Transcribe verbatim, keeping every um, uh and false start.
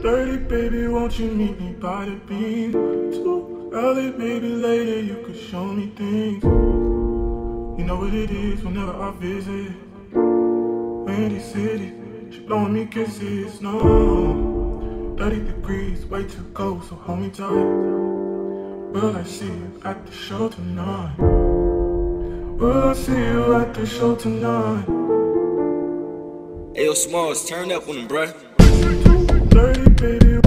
thirty, baby, won't you meet me by the beam? Too early, maybe later, you could show me things. You know what it is whenever I visit Windy City, she blowing me kisses, no. Thirty degrees, way too cold, so hold me tight. Will I see you at the show tonight? Will I see you at the show tonight? Ayo, Smalls, turn up on them, bruh. thirty, baby.